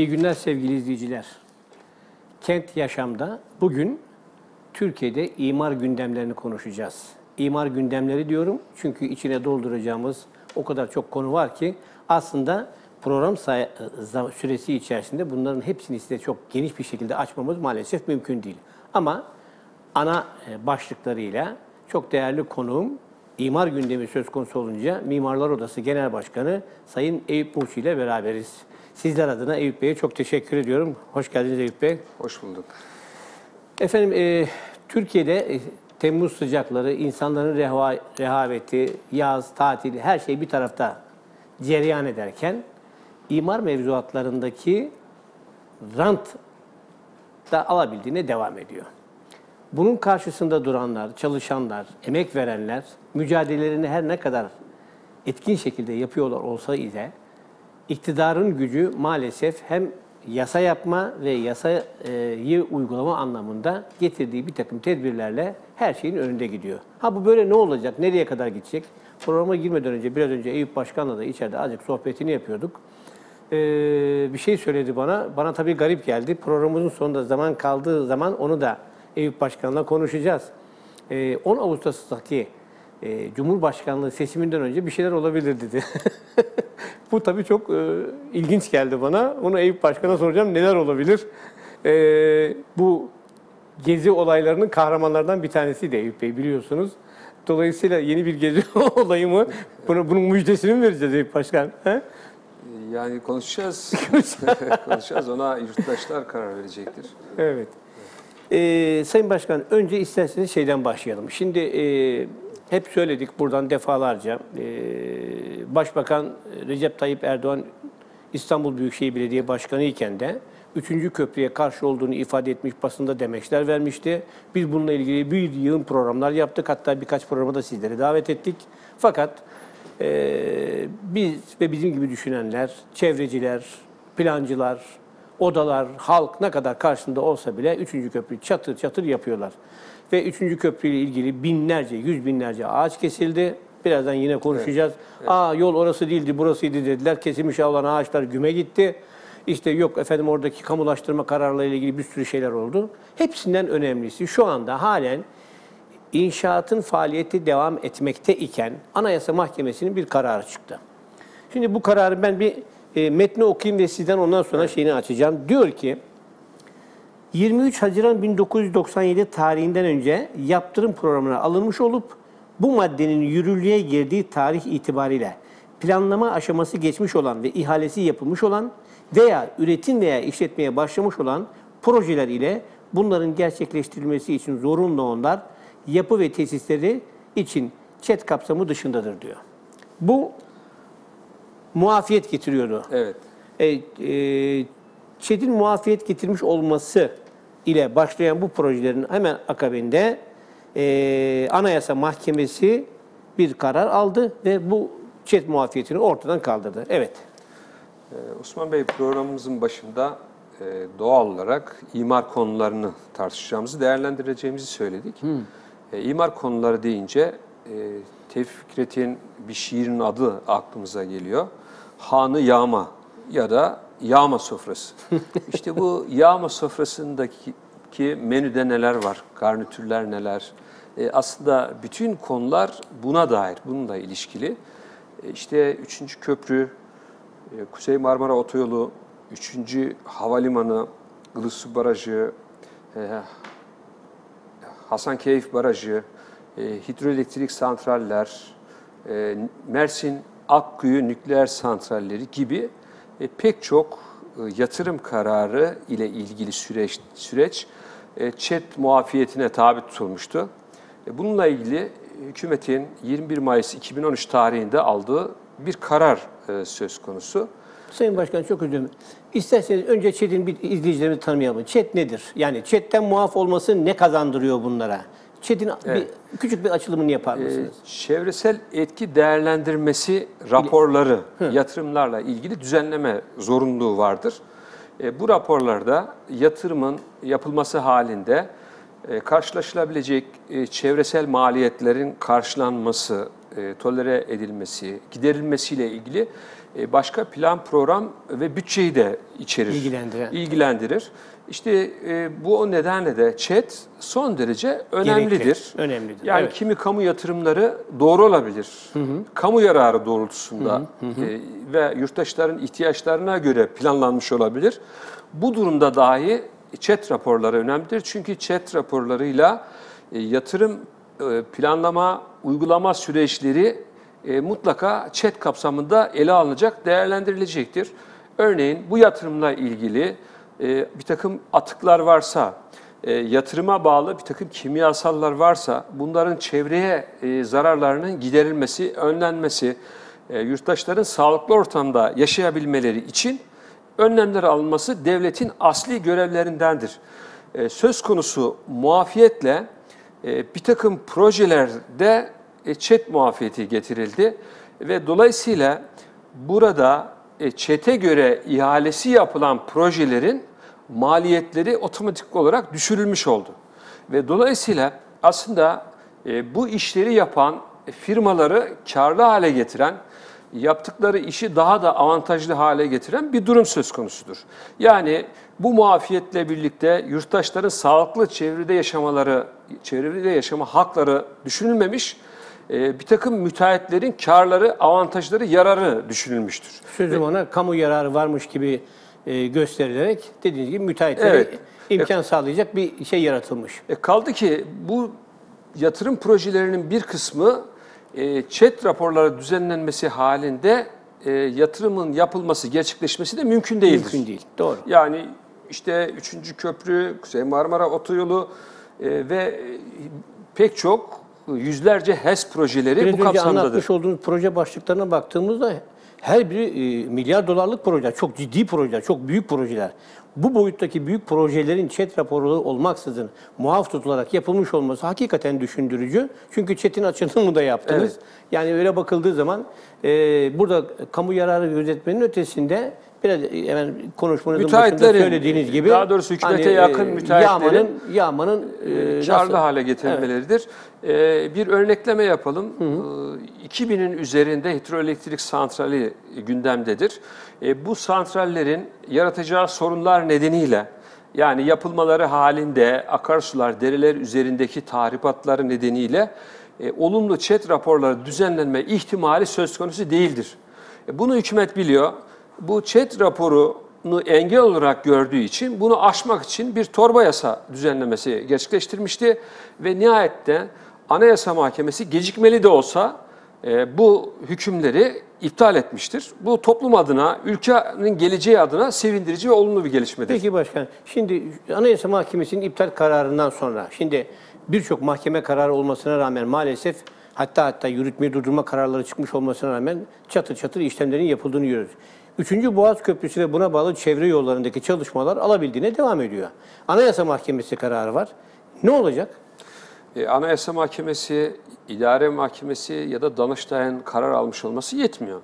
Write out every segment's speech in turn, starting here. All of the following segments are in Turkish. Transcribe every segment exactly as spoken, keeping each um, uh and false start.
İyi günler sevgili izleyiciler. Kent Yaşam'da bugün Türkiye'de imar gündemlerini konuşacağız. İmar gündemleri diyorum çünkü içine dolduracağımız o kadar çok konu var ki aslında program süresi içerisinde bunların hepsini size çok geniş bir şekilde açmamız maalesef mümkün değil. Ama ana başlıklarıyla çok değerli konuğum, imar gündemi söz konusu olunca Mimarlar Odası Genel Başkanı Sayın Eyüp Murçi ile beraberiz. Sizler adına Eyüp Bey'e çok teşekkür ediyorum. Hoş geldiniz Eyüp Bey. Hoş bulduk. Efendim, e, Türkiye'de e, Temmuz sıcakları, insanların reha, rehaveti, yaz, tatil, her şey bir tarafta cereyan ederken imar mevzuatlarındaki rant da alabildiğine devam ediyor. Bunun karşısında duranlar, çalışanlar, emek verenler mücadelelerini her ne kadar etkin şekilde yapıyorlar olsa ise iktidarın gücü maalesef hem yasa yapma ve yasayı uygulama anlamında getirdiği bir takım tedbirlerle her şeyin önünde gidiyor. Ha bu böyle ne olacak, nereye kadar gidecek? Programa girmeden önce, biraz önce Eyüp Başkan'la da içeride azıcık sohbetini yapıyorduk. Ee, bir şey söyledi bana, bana tabii garip geldi. Programımızın sonunda zaman kaldığı zaman onu da Eyüp Başkan'la konuşacağız. Ee, on Ağustos'taki e, Cumhurbaşkanlığı seçiminden önce bir şeyler olabilir dedi. Bu tabii çok e, ilginç geldi bana. Onu Eyüp Başkan'a soracağım, neler olabilir? E, bu gezi olaylarının kahramanlardan bir tanesiydi Eyüp Bey, biliyorsunuz. Dolayısıyla yeni bir gezi olayı mı? Bunu, bunun müjdesini mi vereceğiz Eyüp Başkan? He? Yani konuşacağız. konuşacağız. Ona yurttaşlar karar verecektir. Evet. Ee, Sayın Başkan, önce isterseniz şeyden başlayalım. Şimdi e, hep söyledik buradan defalarca. Ee, Başbakan Recep Tayyip Erdoğan İstanbul Büyükşehir Belediye Başkanı iken de üçüncü köprüye karşı olduğunu ifade etmiş, basında demeçler vermişti. Biz bununla ilgili bir yığın programlar yaptık. Hatta birkaç programa da sizleri davet ettik. Fakat e, biz ve bizim gibi düşünenler, çevreciler, plancılar, odalar, halk ne kadar karşısında olsa bile üçüncü köprüyü çatır çatır yapıyorlar. Ve üçüncü köprüyle ilgili binlerce, yüz binlerce ağaç kesildi. Birazdan yine konuşacağız. Evet, evet. Aa yol orası değildi, burasıydı dediler. Kesilmiş olan ağaçlar güme gitti. İşte yok efendim oradaki kamulaştırma kararlarıyla ilgili bir sürü şeyler oldu. Hepsinden önemlisi şu anda halen inşaatın faaliyeti devam etmekte iken Anayasa Mahkemesi'nin bir kararı çıktı. Şimdi bu kararı ben bir e, metni okuyayım ve sizden ondan sonra evet. şeyini açacağım. Diyor ki, yirmi üç Haziran bin dokuz yüz doksan yedi tarihinden önce yaptırım programına alınmış olup bu maddenin yürürlüğe girdiği tarih itibariyle planlama aşaması geçmiş olan ve ihalesi yapılmış olan veya üretim veya işletmeye başlamış olan projeler ile bunların gerçekleştirilmesi için zorunlu olanlar yapı ve tesisleri için ÇED kapsamı dışındadır diyor. Bu muafiyet getiriyordu. Evet. E, e, ÇED'in muafiyet getirmiş olması ile başlayan bu projelerin hemen akabinde e, Anayasa Mahkemesi bir karar aldı ve bu ÇED muafiyetini ortadan kaldırdı. Evet. Ee, Osman Bey, programımızın başında e, doğal olarak imar konularını tartışacağımızı, değerlendireceğimizi söyledik. Hmm. E, imar konuları deyince e, Tevfik Fikret'in bir şiirinin adı aklımıza geliyor. Hanı yağma ya da yağma sofrası. İşte bu yağma sofrasındaki ki menüde neler var, garnitürler neler. E, aslında bütün konular buna dair, bununla ilişkili. E, işte üçüncü köprü, e, Kuzey Marmara Otoyolu, üçüncü havalimanı, Ilısu Barajı, e, Hasankeyf Barajı, e, hidroelektrik santraller, e, Mersin Akkuyu nükleer santralleri gibi e, pek çok e, yatırım kararı ile ilgili süreç, süreç e, ÇED muafiyetine tabi tutulmuştu. E, bununla ilgili hükümetin yirmi bir Mayıs iki bin on üç tarihinde aldığı bir karar e, söz konusu. Sayın Başkan, çok özür dilerim. İsterseniz önce ÇED'in bir izleyicilerimizi tanımayalım. ÇED nedir? Yani ÇED'den muaf olması ne kazandırıyor bunlara? ÇED'in evet. bir, küçük bir açılımını yapar mısınız? Ee, çevresel etki değerlendirmesi raporları, Hı. yatırımlarla ilgili düzenleme zorunluluğu vardır. E, bu raporlarda yatırımın yapılması halinde e, karşılaşılabilecek e, çevresel maliyetlerin karşılanması, e, tolere edilmesi, giderilmesiyle ilgili e, başka plan, program ve bütçeyi de içerir, İlgilendiren. ilgilendirir. İşte e, bu o nedenle de ÇED son derece önemlidir. Gerekli, önemlidir. Yani Evet. kimi kamu yatırımları doğru olabilir. Hı hı. Kamu yararı doğrultusunda hı hı. E, ve yurttaşların ihtiyaçlarına göre planlanmış olabilir. Bu durumda dahi ÇED raporları önemlidir. Çünkü ÇED raporlarıyla e, yatırım e, planlama, uygulama süreçleri e, mutlaka ÇED kapsamında ele alınacak, değerlendirilecektir. Örneğin bu yatırımla ilgili e, bir takım atıklar varsa, e, yatırıma bağlı bir takım kimyasallar varsa bunların çevreye e, zararlarının giderilmesi, önlenmesi, e, yurttaşların sağlıklı ortamda yaşayabilmeleri için önlemler alınması devletin asli görevlerindendir. E, söz konusu muafiyetle e, bir takım projelerde e, ÇED muafiyeti getirildi ve dolayısıyla burada e, ÇED'e göre ihalesi yapılan projelerin maliyetleri otomatik olarak düşürülmüş oldu. Ve dolayısıyla aslında e, bu işleri yapan firmaları karlı hale getiren, yaptıkları işi daha da avantajlı hale getiren bir durum söz konusudur. Yani bu muafiyetle birlikte yurttaşların sağlıklı çevrede yaşamaları, çevrede yaşama hakları düşünülmemiş, bir takım müteahhitlerin karları, avantajları, yararı düşünülmüştür. Sözüm ona kamu yararı varmış gibi gösterilerek dediğiniz gibi müteahhitlere Evet. imkan e, sağlayacak bir şey yaratılmış. E kaldı ki bu yatırım projelerinin bir kısmı e, ÇED raporları düzenlenmesi halinde e, yatırımın yapılması, gerçekleşmesi de mümkün değildir. Mümkün değil, doğru. Yani işte üçüncü köprü, Kuzey Marmara Otoyolu e, ve pek çok yüzlerce HES projeleri Biraz bu kapsamdadır. Biraz önce anlatmış olduğunuz proje başlıklarına baktığımızda her biri e, milyar dolarlık projeler, çok ciddi projeler, çok büyük projeler. Bu boyuttaki büyük projelerin ÇED raporu olmaksızın muaf tutularak yapılmış olması hakikaten düşündürücü. Çünkü ÇED'in açılımını da yaptınız. Evet. Yani öyle bakıldığı zaman e, burada kamu yararı gözetmenin ötesinde biraz hemen konuşmanızın başında söylediğiniz gibi daha doğrusu hükümete hani, yakın müteahhitlerin yağmanın, yağmanın e, karlı nasıl? hale getirilmeleridir. Evet. Bir örnekleme yapalım. Hı hı. iki binin üzerinde hidroelektrik santrali gündemdedir. Bu santrallerin yaratacağı sorunlar nedeniyle, yani yapılmaları halinde akarsular, dereler üzerindeki tahribatları nedeniyle e, olumlu ÇED raporları düzenlenme ihtimali söz konusu değildir. E, bunu hükümet biliyor. Bu ÇED raporunu engel olarak gördüğü için bunu aşmak için bir torba yasa düzenlemesi gerçekleştirmişti ve nihayette Anayasa Mahkemesi gecikmeli de olsa e, bu hükümleri iptal etmiştir. Bu toplum adına, ülkenin geleceği adına sevindirici ve olumlu bir gelişmedir. Peki başkan, şimdi Anayasa Mahkemesi'nin iptal kararından sonra, şimdi birçok mahkeme kararı olmasına rağmen maalesef hatta hatta yürütmeyi durdurma kararları çıkmış olmasına rağmen çatır çatır işlemlerin yapıldığını görüyoruz. Üçüncü Boğaz Köprüsü ve buna bağlı çevre yollarındaki çalışmalar alabildiğine devam ediyor. Anayasa Mahkemesi kararı var. Ne olacak? E, Anayasa Mahkemesi, İdare Mahkemesi ya da Danıştay'ın karar almış olması yetmiyor.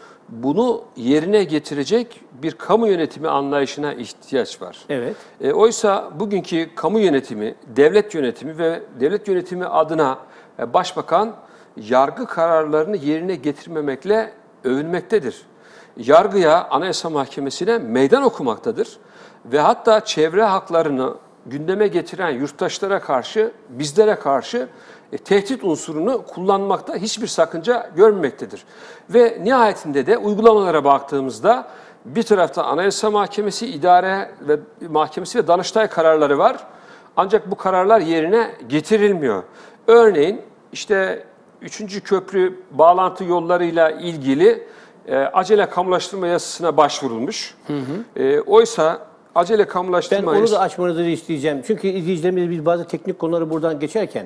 Bunu yerine getirecek bir kamu yönetimi anlayışına ihtiyaç var. Evet. E, oysa bugünkü kamu yönetimi, devlet yönetimi ve devlet yönetimi adına e, başbakan yargı kararlarını yerine getirmemekle övünmektedir. Yargıya, Anayasa Mahkemesi'ne meydan okumaktadır ve hatta çevre haklarını gündeme getiren yurttaşlara karşı, bizlere karşı e, tehdit unsurunu kullanmakta hiçbir sakınca görmemektedir. Ve nihayetinde de uygulamalara baktığımızda bir tarafta Anayasa Mahkemesi, İdare ve Mahkemesi ve Danıştay kararları var. Ancak bu kararlar yerine getirilmiyor. Örneğin işte üçüncü köprü bağlantı yollarıyla ilgili e, acele kamulaştırma yasasına başvurulmuş. Hı hı. E, oysa acele kamulaştırma Ben onu da açmanızı isteyeceğim. Çünkü izleyicilerimiz biz bazı teknik konuları buradan geçerken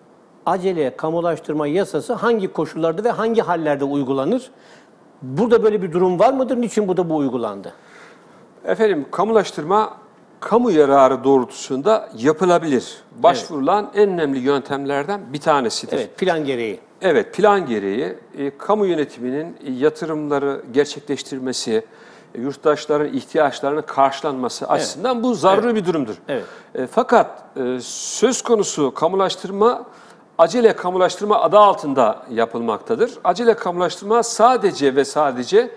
acele kamulaştırma yasası hangi koşullarda ve hangi hallerde uygulanır? Burada böyle bir durum var mıdır? Niçin bu da bu uygulandı? Efendim, kamulaştırma kamu yararı doğrultusunda yapılabilir. Başvurulan evet. en önemli yöntemlerden bir tanesidir. Evet, plan gereği. Evet, plan gereği e, kamu yönetiminin yatırımları gerçekleştirmesi, e, yurttaşların ihtiyaçlarının karşılanması evet. açısından bu zaruri evet. bir durumdur. Evet. E, fakat e, söz konusu kamulaştırma acele kamulaştırma adı altında yapılmaktadır. Acele kamulaştırma sadece ve sadece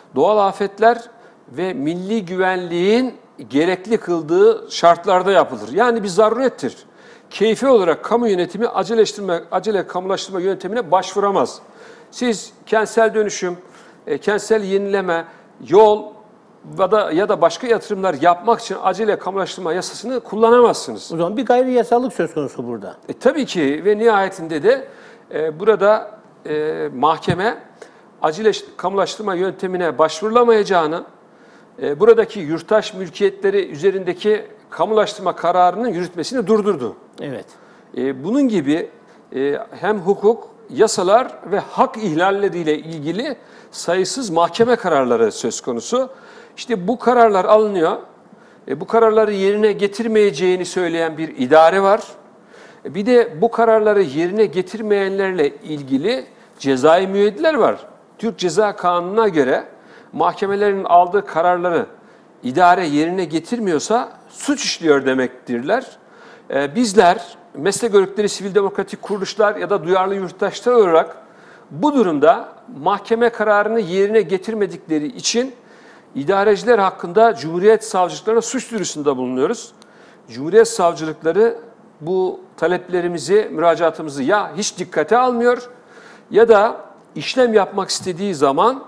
doğal afetler ve milli güvenliğin gerekli kıldığı şartlarda yapılır. Yani bir zarurettir. Keyfi olarak kamu yönetimi aceleştirme, acele kamulaştırma yöntemine başvuramaz. Siz kentsel dönüşüm, e, kentsel yenileme, yol ya da, ya da başka yatırımlar yapmak için acele kamulaştırma yasasını kullanamazsınız. O zaman bir gayri yasallık söz konusu burada. E, tabii ki ve nihayetinde de e, burada e, mahkeme acele kamulaştırma yöntemine başvurulamayacağını, e, buradaki yurttaş mülkiyetleri üzerindeki kamulaştırma kararının yürütmesini durdurdu. Evet. E, bunun gibi e, hem hukuk, yasalar ve hak ihlalleriyle ilgili sayısız mahkeme kararları söz konusu. İşte bu kararlar alınıyor. E, bu kararları yerine getirmeyeceğini söyleyen bir idare var. E, bir de bu kararları yerine getirmeyenlerle ilgili cezai müeyyideler var. Türk Ceza Kanunu'na göre mahkemelerin aldığı kararları idare yerine getirmiyorsa suç işliyor demektirler. Ee, bizler meslek örgütleri, sivil demokratik kuruluşlar ya da duyarlı yurttaşlar olarak bu durumda mahkeme kararını yerine getirmedikleri için idareciler hakkında Cumhuriyet Savcılıklarına suç duyurusunda bulunuyoruz. Cumhuriyet Savcılıkları bu taleplerimizi, müracaatımızı ya hiç dikkate almıyor ya da işlem yapmak istediği zaman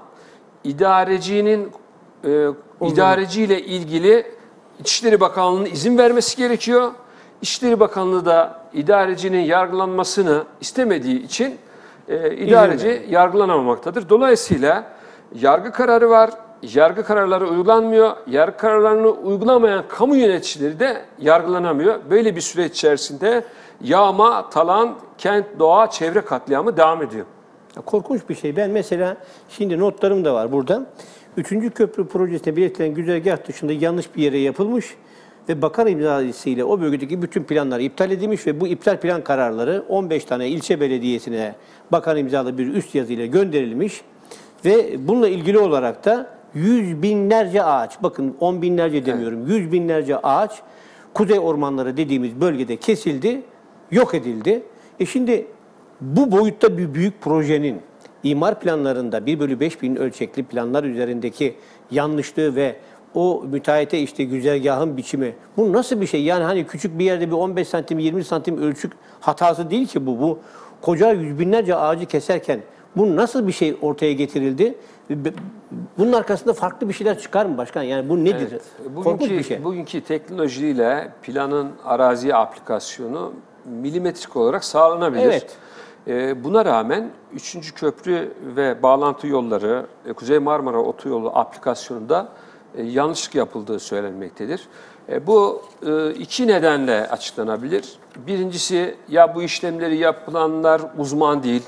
idarecinin e, idareciyle ilgili İçişleri Bakanlığı'nın izin vermesi gerekiyor. İçişleri Bakanlığı da idarecinin yargılanmasını istemediği için e, idareci yargılanamamaktadır. Dolayısıyla yargı kararı var, yargı kararları uygulanmıyor, yargı kararlarını uygulamayan kamu yöneticileri de yargılanamıyor. Böyle bir süreç içerisinde yağma, talan, kent, doğa, çevre katliamı devam ediyor. Korkunç bir şey. Ben mesela şimdi notlarım da var burada. Üçüncü köprü projesinde belirtilen güzergah dışında yanlış bir yere yapılmış ve bakan imzasıyla o bölgedeki bütün planlar iptal edilmiş ve bu iptal plan kararları on beş tane ilçe belediyesine bakan imzalı bir üst yazıyla gönderilmiş ve bununla ilgili olarak da yüz binlerce ağaç, bakın on binlerce demiyorum, yüz binlerce ağaç kuzey ormanları dediğimiz bölgede kesildi, yok edildi. E şimdi bu boyutta bir büyük projenin imar planlarında bir bölü beş bin ölçekli planlar üzerindeki yanlışlığı ve o müteahhite işte güzergahın biçimi, bu nasıl bir şey? Yani hani küçük bir yerde bir on beş santim, yirmi santim ölçük hatası değil ki bu. Bu koca yüz binlerce ağacı keserken bu nasıl bir şey ortaya getirildi? Bunun arkasında farklı bir şeyler çıkar mı başkan? Yani bu nedir? Evet. Bugünkü, Korkunç bir şey. Bugünkü teknolojiyle planın araziye aplikasyonu milimetrik olarak sağlanabilir. Evet. Buna rağmen üçüncü köprü ve bağlantı yolları, Kuzey Marmara Otoyolu aplikasyonunda yanlışlık yapıldığı söylenmektedir. Bu iki nedenle açıklanabilir. Birincisi, ya bu işlemleri yapılanlar uzman değil,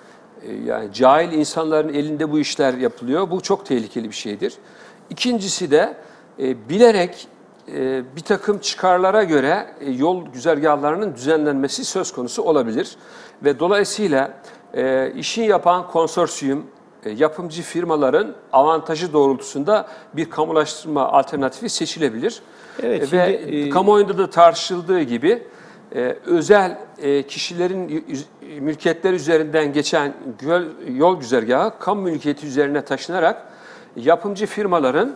yani cahil insanların elinde bu işler yapılıyor. Bu çok tehlikeli bir şeydir. İkincisi de bilerek bir takım çıkarlara göre yol güzergahlarının düzenlenmesi söz konusu olabilir. Ve dolayısıyla işin yapan konsorsiyum, yapımcı firmaların avantajı doğrultusunda bir kamulaştırma alternatifi seçilebilir. Evet, Ve şimdi, kamuoyunda da tartışıldığı gibi özel kişilerin mülkiyetler üzerinden geçen yol güzergahı kamu mülkiyeti üzerine taşınarak yapımcı firmaların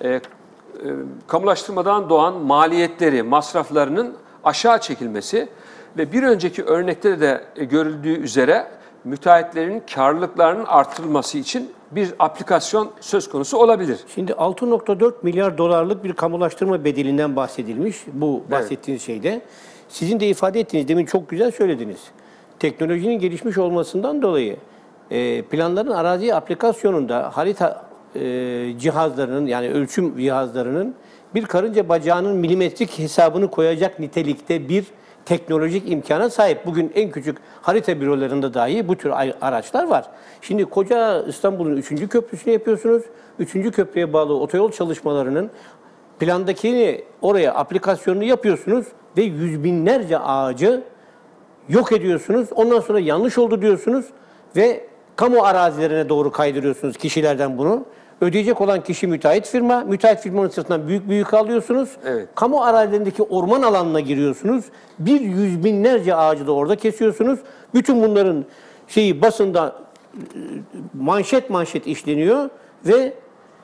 kamulaştırmadan doğan maliyetleri, masraflarının aşağı çekilmesi ve bir önceki örnekte de görüldüğü üzere müteahhitlerin karlılıklarının artırılması için bir aplikasyon söz konusu olabilir. Şimdi altı nokta dört milyar dolarlık bir kamulaştırma bedelinden bahsedilmiş bu bahsettiğiniz evet. şeyde. Sizin de ifade ettiğiniz, demin çok güzel söylediniz. Teknolojinin gelişmiş olmasından dolayı planların arazi aplikasyonunda harita cihazlarının, yani ölçüm cihazlarının bir karınca bacağının milimetrik hesabını koyacak nitelikte bir teknolojik imkana sahip. Bugün en küçük harita bürolarında dahi bu tür araçlar var. Şimdi koca İstanbul'un üçüncü köprüsünü yapıyorsunuz. Üçüncü köprüye bağlı otoyol çalışmalarının plandakini oraya aplikasyonunu yapıyorsunuz ve yüz binlerce ağacı yok ediyorsunuz. Ondan sonra yanlış oldu diyorsunuz ve kamu arazilerine doğru kaydırıyorsunuz kişilerden bunu. Ödeyecek olan kişi müteahhit firma. Müteahhit firmanın sırtından büyük büyük alıyorsunuz. Evet. Kamu arazilerindeki orman alanına giriyorsunuz. Bir yüz binlerce ağacı da orada kesiyorsunuz. Bütün bunların şeyi basında manşet manşet işleniyor ve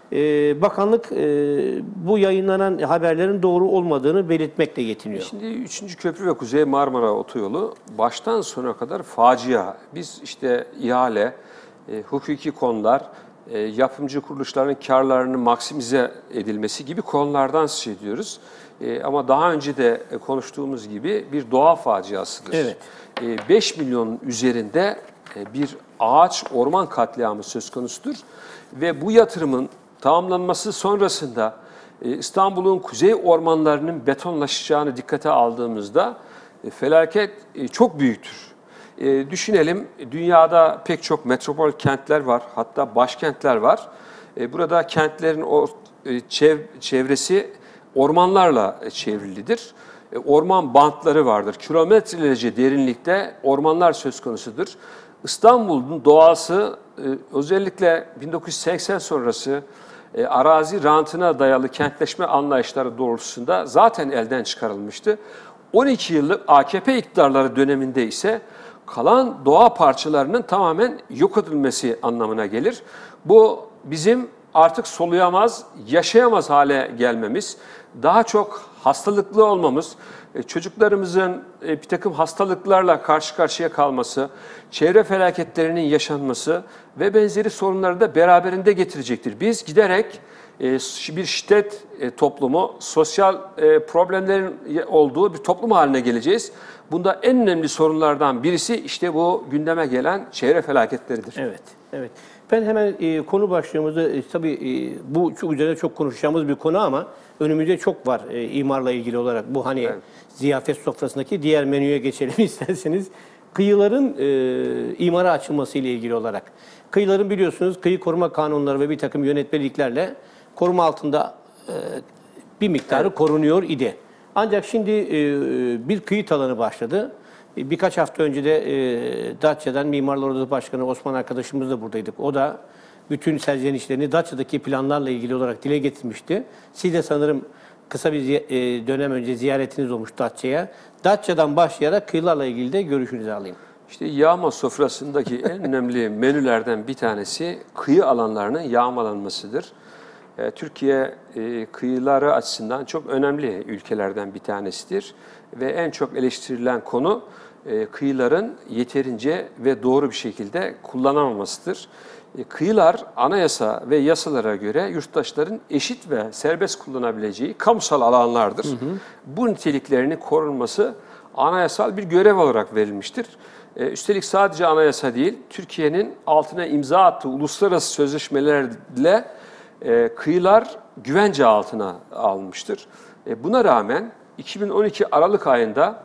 e, bakanlık e, bu yayınlanan haberlerin doğru olmadığını belirtmekle yetiniyor. Şimdi üçüncü köprü ve Kuzey Marmara Otoyolu baştan sona kadar facia. Biz işte ihale, e, hukuki konular, e, yapımcı kuruluşların karlarının maksimize edilmesi gibi konulardan söz ediyoruz. E, ama daha önce de konuştuğumuz gibi bir doğa faciasıdır. Evet. E, beş milyonun üzerinde e, bir ağaç orman katliamı söz konusudur. Ve bu yatırımın tamamlanması sonrasında e, İstanbul'un kuzey ormanlarının betonlaşacağını dikkate aldığımızda e, felaket e, çok büyüktür. E, düşünelim, dünyada pek çok metropol kentler var, hatta başkentler var. E, burada kentlerin o, e, çev, çevresi ormanlarla çevrilidir. E, orman bantları vardır. Kilometrelerce derinlikte ormanlar söz konusudur. İstanbul'un doğası e, özellikle bin dokuz yüz seksen sonrası e, arazi rantına dayalı kentleşme anlayışları doğrultusunda zaten elden çıkarılmıştı. on iki yıllık A K P iktidarları döneminde ise kalan doğa parçalarının tamamen yok edilmesi anlamına gelir. Bu bizim artık soluyamaz, yaşayamaz hale gelmemiz, daha çok hastalıklı olmamız, çocuklarımızın bir takım hastalıklarla karşı karşıya kalması, çevre felaketlerinin yaşanması ve benzeri sorunları da beraberinde getirecektir. Biz giderek bir şiddet toplumu, sosyal problemlerin olduğu bir toplum haline geleceğiz. Bunda en önemli sorunlardan birisi işte bu gündeme gelen çevre felaketleridir. Evet, evet. Ben hemen e, konu başlığımızı, e, tabii e, bu çok üzerine çok konuşacağımız bir konu ama önümüzde çok var e, imarla ilgili olarak. Bu hani evet. Ziyafet sofrasındaki diğer menüye geçelim isterseniz. Kıyıların e, imara açılması ile ilgili olarak. Kıyıların biliyorsunuz kıyı koruma kanunları ve bir takım yönetmeliklerle koruma altında e, bir miktarı evet. korunuyor idi. Ancak şimdi e, bir kıyı alanı başladı. Birkaç hafta önce de e, Datça'dan Mimarlar Odası Başkanı Osman arkadaşımız da buradaydık. O da bütün serzenişlerini Datça'daki planlarla ilgili olarak dile getirmişti. Siz de sanırım kısa bir e, dönem önce ziyaretiniz olmuş Datça'ya. Datça'dan başlayarak kıyılarla ilgili de görüşünüzü alayım. İşte yağma sofrasındaki en önemli menülerden bir tanesi kıyı alanlarının yağmalanmasıdır. E, Türkiye e, kıyıları açısından çok önemli ülkelerden bir tanesidir. Ve en çok eleştirilen konu e, kıyıların yeterince ve doğru bir şekilde kullanılmamasıdır. E, kıyılar anayasa ve yasalara göre yurttaşların eşit ve serbest kullanabileceği kamusal alanlardır. Hı hı. Bu niteliklerinin korunması anayasal bir görev olarak verilmiştir. E, üstelik sadece anayasa değil, Türkiye'nin altına imza attığı uluslararası sözleşmelerle e, kıyılar güvence altına alınmıştır. E, buna rağmen iki bin on iki Aralık ayında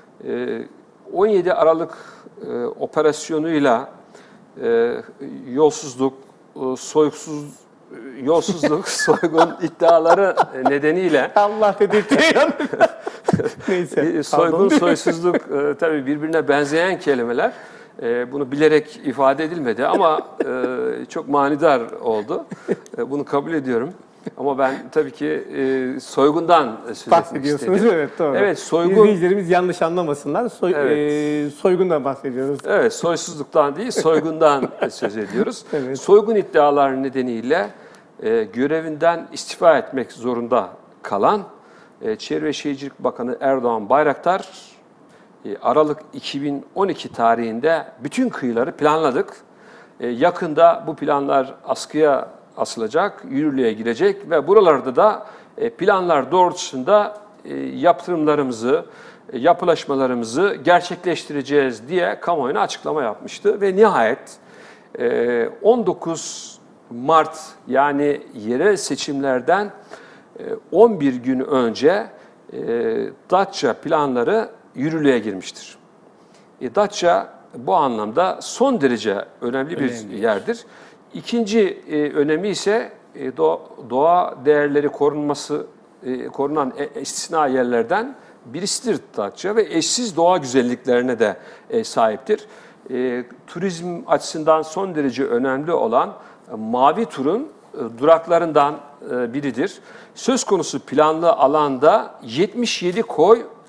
on yedi Aralık operasyonuyla yolsuzluk, soysuz, yolsuzluk, soygun iddiaları nedeniyle Allah dedirtiyor. Neyse. Soygun, soysuzluk tabii birbirine benzeyen kelimeler. Bunu bilerek ifade edilmedi ama çok manidar oldu. Bunu kabul ediyorum. Ama ben tabii ki e, soygundan söz etmek istedim. Evet, doğru. Evet, soygun. İzleyicilerimiz yanlış anlamasınlar. Soy, evet. e, soygundan bahsediyoruz. Evet, soysuzluktan değil, soygundan söz ediyoruz. Evet. Soygun iddiaları nedeniyle e, görevinden istifa etmek zorunda kalan e, Çevre ve Şehircilik Bakanı Erdoğan Bayraktar, e, Aralık iki bin on iki tarihinde bütün kıyıları planladık. E, yakında bu planlar askıya asılacak, yürürlüğe girecek ve buralarda da planlar doğrultusunda yaptırımlarımızı, yapılaşmalarımızı gerçekleştireceğiz diye kamuoyuna açıklama yapmıştı. Ve nihayet on dokuz Mart yani yerel seçimlerden on bir gün önce Datça planları yürürlüğe girmiştir. Datça bu anlamda son derece önemli bir önemli. yerdir. İkinci e, önemi ise e, doğa değerleri korunması, e, korunan e, istisna yerlerden birisidir Datça ve eşsiz doğa güzelliklerine de e, sahiptir. E, turizm açısından son derece önemli olan e, Mavi Tur'un e, duraklarından e, biridir. Söz konusu planlı alanda yetmiş yedi koy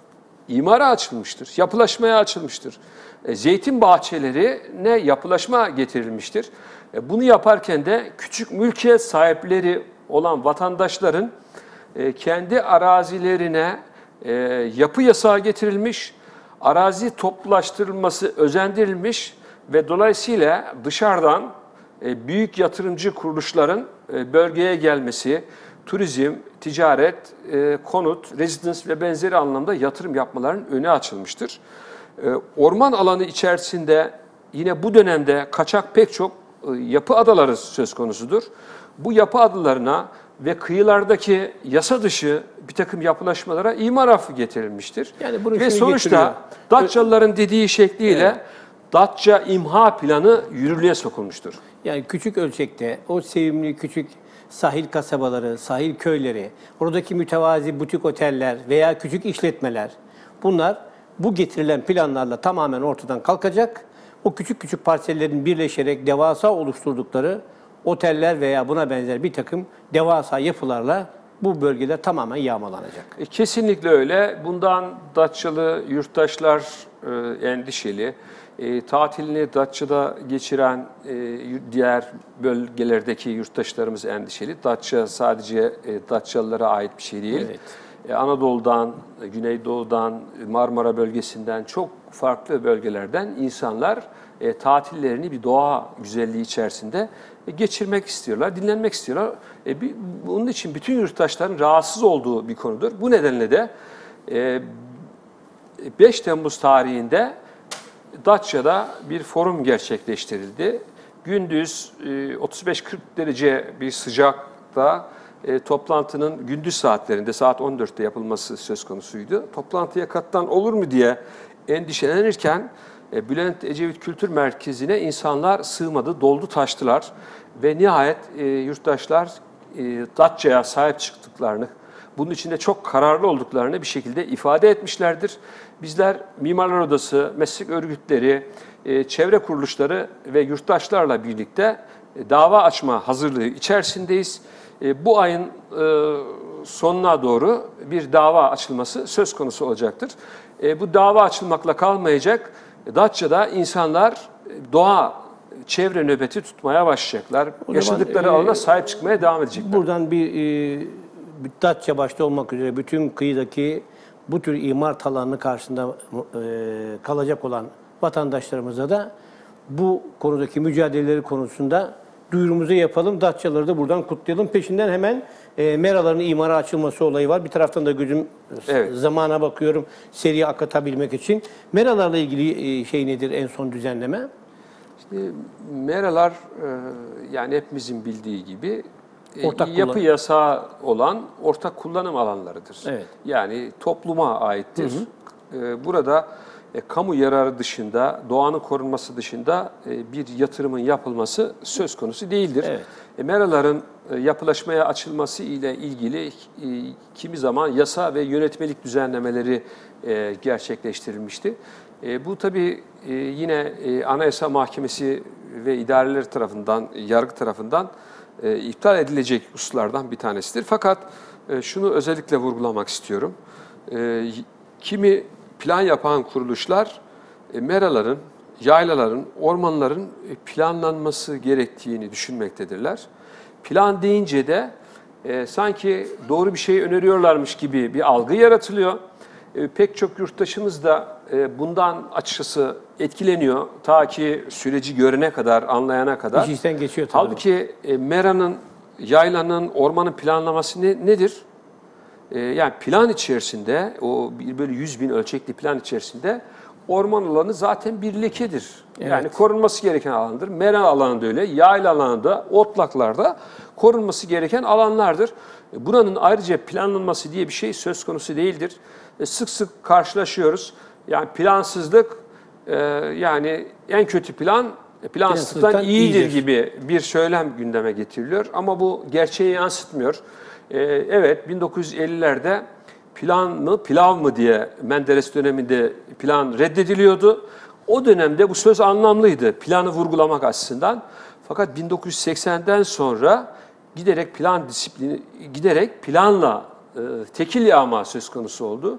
imara açılmıştır, yapılaşmaya açılmıştır. E, zeytin bahçelerine yapılaşma getirilmiştir. E, bunu yaparken de küçük mülkiyet sahipleri olan vatandaşların e, kendi arazilerine e, yapı yasağı getirilmiş, arazi toplulaştırılması özendirilmiş ve dolayısıyla dışarıdan e, büyük yatırımcı kuruluşların e, bölgeye gelmesi, turizm, ticaret, e, konut, residence ve benzeri anlamda yatırım yapmaların önü açılmıştır. E, orman alanı içerisinde yine bu dönemde kaçak pek çok e, yapı adaları söz konusudur. Bu yapı adalarına ve kıyılardaki yasa dışı bir takım yapılaşmalara imar affı getirilmiştir. Yani bunu ve şunu sonuçta getiriyor. Datçalıların dediği şekliyle Evet. Datça imha planı yürürlüğe sokulmuştur. Yani küçük ölçekte o sevimli küçük sahil kasabaları, sahil köyleri, oradaki mütevazi butik oteller veya küçük işletmeler, bunlar bu getirilen planlarla tamamen ortadan kalkacak. O küçük küçük parsellerin birleşerek devasa oluşturdukları oteller veya buna benzer bir takım devasa yapılarla bu bölgeler tamamen yağmalanacak. E, kesinlikle öyle. Bundan Datçalı yurttaşlar e, endişeli. E, tatilini Datça'da geçiren e, diğer bölgelerdeki yurttaşlarımız endişeli. Datça sadece e, Datçalılara ait bir şey değil. Evet. E, Anadolu'dan, e, Güneydoğu'dan, Marmara bölgesinden çok farklı bölgelerden insanlar e, tatillerini bir doğa güzelliği içerisinde e, geçirmek istiyorlar, dinlenmek istiyorlar. E, bir, bunun için bütün yurttaşların rahatsız olduğu bir konudur. Bu nedenle de e, beş Temmuz tarihinde Datça'da bir forum gerçekleştirildi. Gündüz otuz beş kırk derece bir sıcakta e, toplantının gündüz saatlerinde saat on dörtte yapılması söz konusuydu. Toplantıya katılan olur mu diye endişelenirken e, Bülent Ecevit Kültür Merkezi'ne insanlar sığmadı, doldu taştılar ve nihayet e, yurttaşlar e, Datça'ya sahip çıktıklarını, bunun içinde çok kararlı olduklarını bir şekilde ifade etmişlerdir. Bizler Mimarlar Odası, meslek örgütleri, çevre kuruluşları ve yurttaşlarla birlikte dava açma hazırlığı içerisindeyiz. Bu ayın sonuna doğru bir dava açılması söz konusu olacaktır. Bu dava açılmakla kalmayacak. Datça'da insanlar doğa, çevre nöbeti tutmaya başlayacaklar. O Yaşadıkları zaman, alana e, sahip çıkmaya devam edecekler. Buradan bir e, Datça başta olmak üzere bütün kıyıdaki bu tür imar talanı karşısında e, kalacak olan vatandaşlarımıza da bu konudaki mücadeleleri konusunda duyurumuzu yapalım. Datçaları da buradan kutlayalım. Peşinden hemen e, meraların imara açılması olayı var. Bir taraftan da gözüm Evet. zamana bakıyorum seriye akıtabilmek için. Meralarla ilgili e, şey nedir en son düzenleme? Şimdi meralar e, yani hepimizin bildiği gibi e, Ortak yapı kullanım. yasağı olan ortak kullanım alanlarıdır. Evet. Yani topluma aittir. Hı hı. E, burada e, kamu yararı dışında, doğanın korunması dışında e, bir yatırımın yapılması söz konusu değildir. Evet. E, meraların e, yapılaşmaya açılması ile ilgili e, kimi zaman yasa ve yönetmelik düzenlemeleri e, gerçekleştirilmişti. E, bu tabii e, yine e, Anayasa Mahkemesi ve idareler tarafından, yargı tarafından e, iptal edilecek hususlardan bir tanesidir. Fakat e, şunu özellikle vurgulamak istiyorum. E, kimi plan yapan kuruluşlar e, meraların, yaylaların, ormanların e, planlanması gerektiğini düşünmektedirler. Plan deyince de e, sanki doğru bir şey öneriyorlarmış gibi bir algı yaratılıyor. E, pek çok yurttaşımız da e, bundan açıkçası etkileniyor. Ta ki süreci görene kadar, anlayana kadar. İş işten geçiyor tabii. Halbuki e, meranın, yaylanın, ormanın planlaması ne, nedir? E, yani plan içerisinde, o bir böyle yüz bin ölçekli plan içerisinde orman alanı zaten bir lekedir. Evet. Yani korunması gereken alandır. Mera alanı da öyle, yayla alanı da, otlaklarda korunması gereken alanlardır. Buranın ayrıca planlanması diye bir şey söz konusu değildir. E, sık sık karşılaşıyoruz. Yani plansızlık, e, yani en kötü plan plansızlıktan iyidir, iyidir gibi bir söylem gündeme getiriliyor. Ama bu gerçeği yansıtmıyor. E, evet, bin dokuz yüz ellilerde plan mı, pilav mı diye Menderes döneminde plan reddediliyordu. O dönemde bu söz anlamlıydı, planı vurgulamak açısından. Fakat bin dokuz yüz seksenden sonra giderek plan disiplini, giderek planla e, tekil yağma söz konusu oldu.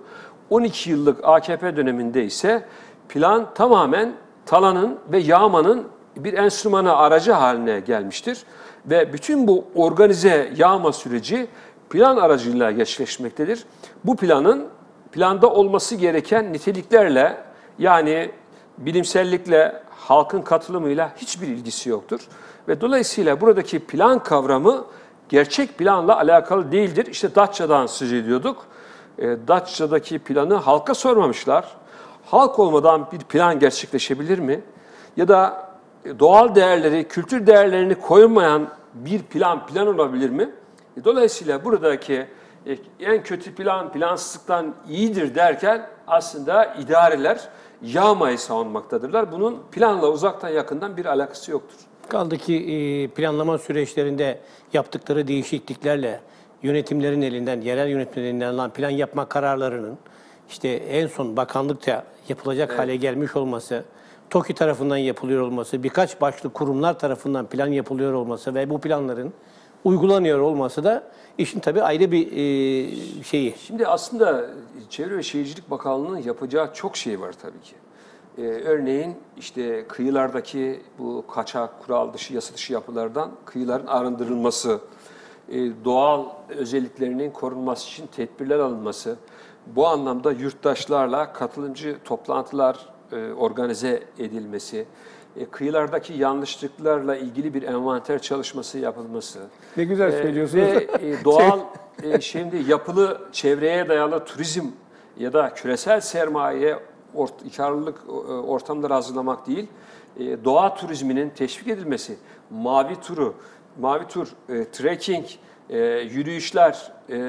on iki yıllık A K P döneminde ise plan tamamen talanın ve yağmanın bir enstrümanı, aracı haline gelmiştir. Ve bütün bu organize yağma süreci plan aracılığıyla gerçekleşmektedir. Bu planın planda olması gereken niteliklerle, yani bilimsellikle, halkın katılımıyla hiçbir ilgisi yoktur. Ve dolayısıyla buradaki plan kavramı gerçek planla alakalı değildir. İşte Datça'dan söz ediyorduk. E, Datça'daki planı halka sormamışlar. Halk olmadan bir plan gerçekleşebilir mi? Ya da doğal değerleri, kültür değerlerini koymayan bir plan plan olabilir mi? E, dolayısıyla buradaki e, en kötü plan plansızlıktan iyidir derken aslında idareler yağmayı savunmaktadırlar. Bunun planla uzaktan yakından bir alakası yoktur. Kaldı ki e, planlama süreçlerinde yaptıkları değişikliklerle yönetimlerin elinden, yerel yönetimlerin elinden alınan plan yapma kararlarının işte en son bakanlıkça yapılacak Evet. hale gelmiş olması, TOKİ tarafından yapılıyor olması, birkaç başlı kurumlar tarafından plan yapılıyor olması ve bu planların uygulanıyor olması da işin tabii ayrı bir e, şeyi. Şimdi aslında Çevre ve Şehircilik Bakanlığı'nın yapacağı çok şey var tabii ki. Ee, örneğin işte kıyılardaki bu kaçak, kural dışı, yasa dışı yapılardan kıyıların arındırılması, e, doğal özelliklerinin korunması için tedbirler alınması, bu anlamda yurttaşlarla katılımcı toplantılar e, organize edilmesi, e, kıyılardaki yanlışlıklarla ilgili bir envanter çalışması yapılması. Ne güzel e, söylüyorsunuz. Ve e, doğal, e, şimdi yapılı çevreye dayalı turizm ya da küresel sermaye ort karlılık e, ortamları hazırlamak değil, e, doğa turizminin teşvik edilmesi, mavi turu, mavi tur, e, trekking, e, yürüyüşler e,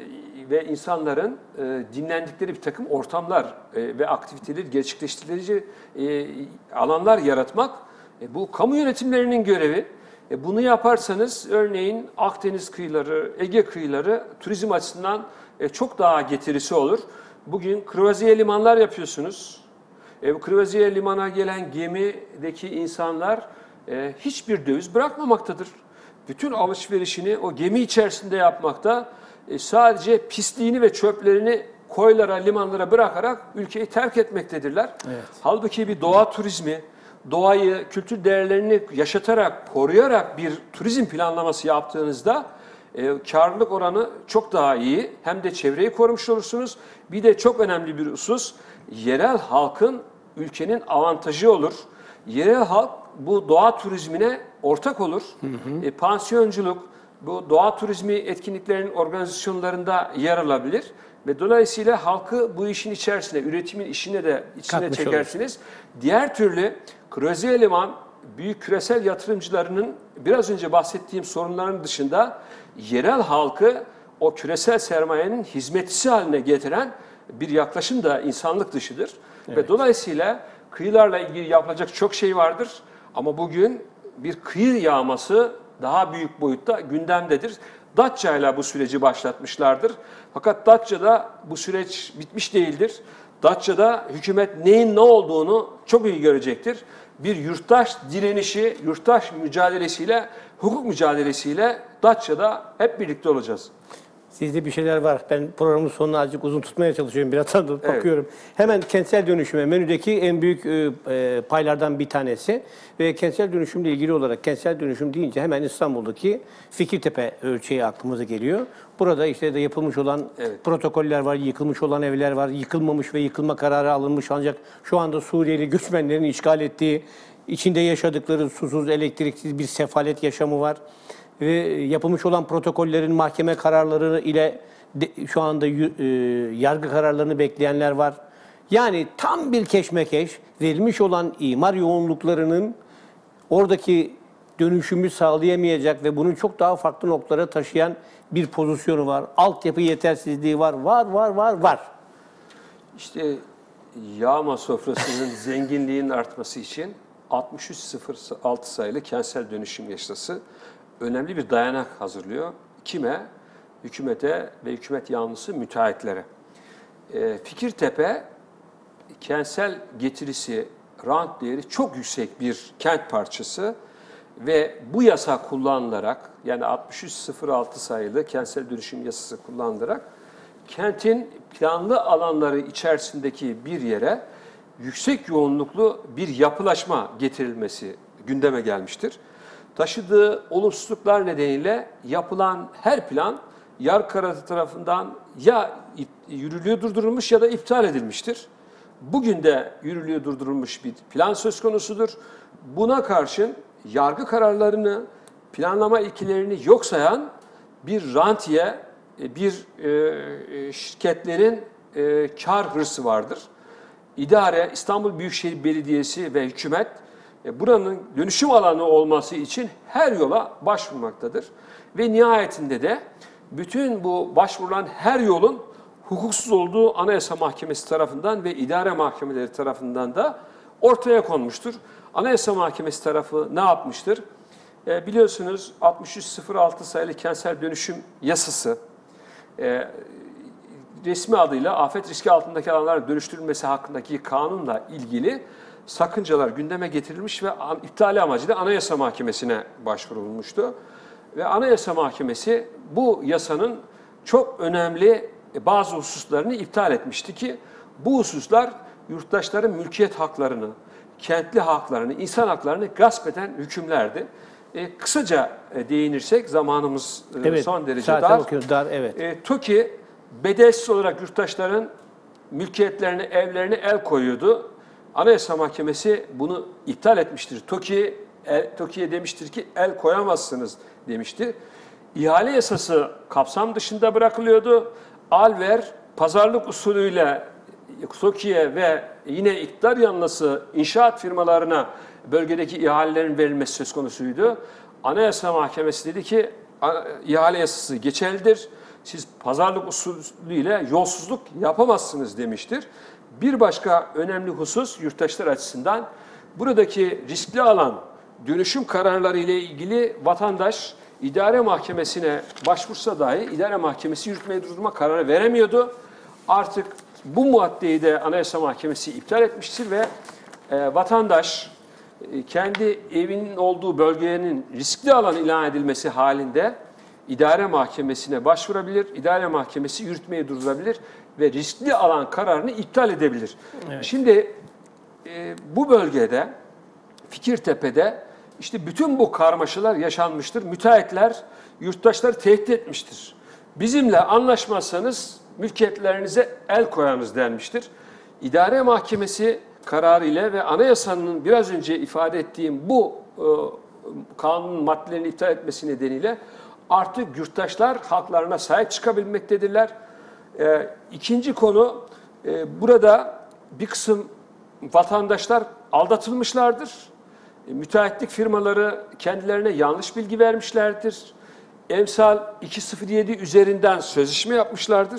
ve insanların e, dinlendikleri bir takım ortamlar e, ve aktiviteleri gerçekleştirici e, alanlar yaratmak, e, bu kamu yönetimlerinin görevi. E, bunu yaparsanız örneğin Akdeniz kıyıları, Ege kıyıları turizm açısından e, çok daha getirisi olur. Bugün kruvaziye limanlar yapıyorsunuz. E, bu kruvaziye limana gelen gemideki insanlar e, hiçbir döviz bırakmamaktadır. Bütün alışverişini o gemi içerisinde yapmakta, e, sadece pisliğini ve çöplerini koylara, limanlara bırakarak ülkeyi terk etmektedirler. Evet. Halbuki bir doğa turizmi, doğayı, kültür değerlerini yaşatarak, koruyarak bir turizm planlaması yaptığınızda e, karlılık oranı çok daha iyi. Hem de çevreyi korumuş olursunuz. Bir de çok önemli bir husus, yerel halkın ülkenin avantajı olur. Yerel halk bu doğa turizmine ortak olur. Hı hı. E, pansiyonculuk, bu doğa turizmi etkinliklerinin organizasyonlarında yer alabilir. Ve dolayısıyla halkı bu işin içerisine, üretimin işine de içine Katmış çekersiniz. Olur. Diğer türlü kruvaziye liman, büyük küresel yatırımcılarının biraz önce bahsettiğim sorunların dışında yerel halkı o küresel sermayenin hizmetçisi haline getiren bir yaklaşım da insanlık dışıdır. Evet. Ve dolayısıyla kıyılarla ilgili yapılacak çok şey vardır. Ama bugün bir kıyı yağması daha büyük boyutta gündemdedir. Datça'yla bu süreci başlatmışlardır. Fakat Datça'da bu süreç bitmiş değildir. Datça'da hükümet neyin ne olduğunu çok iyi görecektir. Bir yurttaş direnişi, yurttaş mücadelesiyle, hukuk mücadelesiyle Datça'da hep birlikte olacağız. Sizde bir şeyler var. Ben programın sonunu azıcık uzun tutmaya çalışıyorum. Biraz da bakıyorum. Evet. Hemen kentsel dönüşüme, menüdeki en büyük e, paylardan bir tanesi. Ve kentsel dönüşümle ilgili olarak kentsel dönüşüm deyince hemen İstanbul'daki Fikirtepe ölçeği aklımıza geliyor. Burada işte de yapılmış olan evet. protokoller var, yıkılmış olan evler var, yıkılmamış ve yıkılma kararı alınmış ancak şu anda Suriyeli göçmenlerin işgal ettiği, içinde yaşadıkları susuz, elektriksiz bir sefalet yaşamı var. Ve yapılmış olan protokollerin mahkeme kararları ile de, şu anda e, yargı kararlarını bekleyenler var. Yani tam bir keşmekeş, verilmiş olan imar yoğunluklarının oradaki dönüşümü sağlayamayacak ve bunu çok daha farklı noktalara taşıyan bir pozisyonu var. Altyapı yetersizliği var, var, var, var, var. İşte yağma sofrasının zenginliğinin artması için altmış üç sıfır altı sayılı kentsel dönüşüm yasası önemli bir dayanak hazırlıyor. Kime? Hükümete ve hükümet yanlısı müteahhitlere. E, Fikirtepe kentsel getirisi, rant değeri çok yüksek bir kent parçası ve bu yasa kullanılarak, yani altmış üç sıfır altı sayılı kentsel dönüşüm yasası kullanılarak kentin planlı alanları içerisindeki bir yere yüksek yoğunluklu bir yapılaşma getirilmesi gündeme gelmiştir. Taşıdığı olumsuzluklar nedeniyle yapılan her plan Yargı Kararı tarafından ya yürürlüğü durdurulmuş ya da iptal edilmiştir. Bugün de yürürlüğü durdurulmuş bir plan söz konusudur. Buna karşın yargı kararlarını, planlama ilkelerini yok sayan bir rantiye, bir e, şirketlerin e, kar hırsı vardır. İdare, İstanbul Büyükşehir Belediyesi ve hükümet e, buranın dönüşüm alanı olması için her yola başvurmaktadır. Ve nihayetinde de bütün bu başvurulan her yolun hukuksuz olduğu Anayasa Mahkemesi tarafından ve idare mahkemeleri tarafından da ortaya konmuştur. Anayasa Mahkemesi tarafı ne yapmıştır? E, biliyorsunuz altmış üç sıfır altı sayılı kentsel dönüşüm yasası e, resmi adıyla afet riski altındaki alanların dönüştürülmesi hakkındaki kanunla ilgili sakıncalar gündeme getirilmiş ve iptali amacıyla Anayasa Mahkemesi'ne başvurulmuştu. Ve Anayasa Mahkemesi bu yasanın çok önemli bazı hususlarını iptal etmişti ki bu hususlar yurttaşların mülkiyet haklarını, kentli haklarını, insan haklarını gasp eden hükümlerdi. E, kısaca e, değinirsek zamanımız e, evet, son derece zaten dar. okuyoruz, dar evet. E, TOKİ bedelsiz olarak yurttaşların mülkiyetlerine, evlerine el koyuyordu. Anayasa Mahkemesi bunu iptal etmiştir. TOKİ, e, TOKİ'ye demiştir ki el koyamazsınız demiştir. İhale yasası kapsam dışında bırakılıyordu. Al-ver, pazarlık usulüyle TOKİ'ye ve yine iktidar yanlısı inşaat firmalarına bölgedeki ihalelerin verilmesi söz konusuydu. Anayasa Mahkemesi dedi ki ihale yasası geçerlidir. Siz pazarlık usulüyle yolsuzluk yapamazsınız demiştir. Bir başka önemli husus yurttaşlar açısından buradaki riskli alan dönüşüm kararları ile ilgili vatandaş idare mahkemesine başvursa dahi idare mahkemesi yürütmeyi durdurma kararı veremiyordu. Artık bu maddeyi de Anayasa Mahkemesi iptal etmiştir ve e, vatandaş e, kendi evinin olduğu bölgenin riskli alan ilan edilmesi halinde idare mahkemesine başvurabilir, idare mahkemesi yürütmeyi durdurabilir ve riskli alan kararını iptal edebilir. Evet. Şimdi e, bu bölgede, Fikirtepe'de işte bütün bu karmaşalar yaşanmıştır. Müteahhitler yurttaşları tehdit etmiştir. Bizimle anlaşmazsanız mülkiyetlerinize el koyarız denmiştir. İdare Mahkemesi kararı ile ve anayasanın biraz önce ifade ettiğim bu e, kanunun maddelerini iptal etmesi nedeniyle artık yurttaşlar haklarına sahip çıkabilmektedirler. E, ikinci konu, e, burada bir kısım vatandaşlar aldatılmışlardır. E, müteahhitlik firmaları kendilerine yanlış bilgi vermişlerdir. Emsal iki sıfır yedi üzerinden sözleşme yapmışlardır.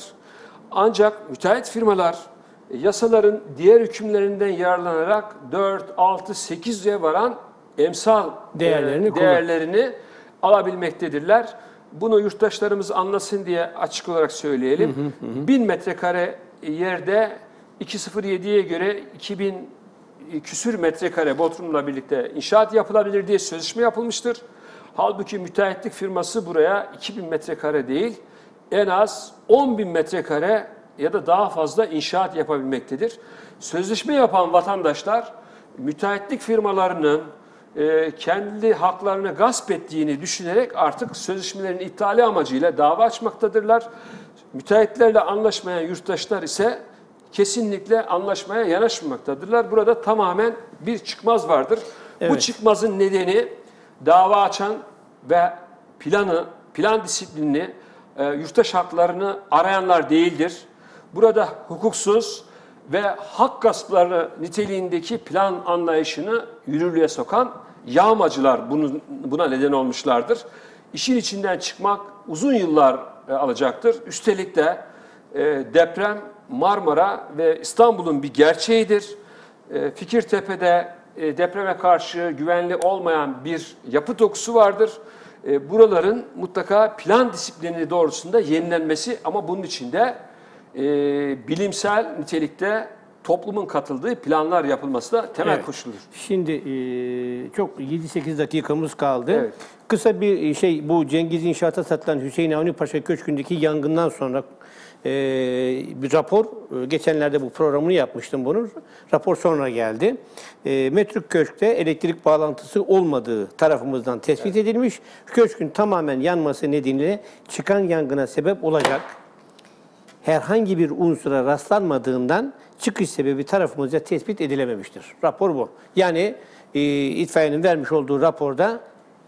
Ancak müteahhit firmalar e, yasaların diğer hükümlerinden yararlanarak dört, altı, sekize varan emsal değerlerini, e, değerlerini alabilmektedirler. Bunu yurttaşlarımız anlasın diye açık olarak söyleyelim. Hı hı hı. bin metrekare yerde iki sıfır yediye göre iki bin küsür metrekare Bodrum'la birlikte inşaat yapılabilir diye sözleşme yapılmıştır. Halbuki müteahhitlik firması buraya iki bin metrekare değil, en az on bin metrekare ya da daha fazla inşaat yapabilmektedir. Sözleşme yapan vatandaşlar müteahhitlik firmalarının e, kendi haklarını gasp ettiğini düşünerek artık sözleşmelerin iptali amacıyla dava açmaktadırlar. Müteahhitlerle anlaşmayan yurttaşlar ise kesinlikle anlaşmaya yanaşmamaktadırlar. Burada tamamen bir çıkmaz vardır. Evet. Bu çıkmazın nedeni dava açan ve planı, plan disiplinini, e, yurttaş haklarını arayanlar değildir. Burada hukuksuz ve hak gaspları niteliğindeki plan anlayışını yürürlüğe sokan yağmacılar bunun, buna neden olmuşlardır. İşin içinden çıkmak uzun yıllar e, alacaktır. Üstelik de e, deprem Marmara ve İstanbul'un bir gerçeğidir. E, Fikirtepe'de e, depreme karşı güvenli olmayan bir yapı dokusu vardır. E, buraların mutlaka plan disiplini doğrultusunda yenilenmesi ama bunun için de e, bilimsel nitelikte toplumun katıldığı planlar yapılması da temel evet. koşuludur. Şimdi e, çok yedi sekiz dakikamız kaldı. Evet. Kısa bir şey, bu Cengiz İnşaat'a satılan Hüseyin Avni Paşa Köşkü'ndeki yangından sonra bir rapor, e, geçenlerde bu programını yapmıştım bunun. Rapor sonra geldi. E, Metruk Köşk'te elektrik bağlantısı olmadığı tarafımızdan tespit evet. edilmiş. Köşkün tamamen yanması nedeniyle çıkan yangına sebep olacak herhangi bir unsura rastlanmadığından çıkış sebebi tarafımızca tespit edilememiştir. Rapor bu. Yani e, itfaiyenin vermiş olduğu raporda